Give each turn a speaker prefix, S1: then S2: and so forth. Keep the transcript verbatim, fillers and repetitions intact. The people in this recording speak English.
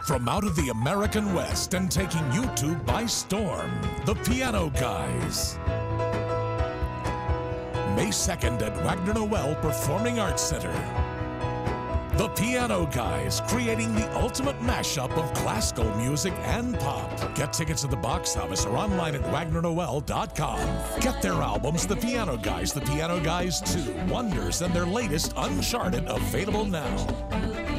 S1: From out of the American West and taking YouTube by storm, the Piano Guys. May second at Wagner Noel Performing Arts Center. The Piano Guys, creating the ultimate mashup of classical music and pop. Get tickets at the box office or online at wagner noel dot com. Get their albums, The Piano Guys, The Piano Guys two, Wonders, and their latest, Uncharted, available now.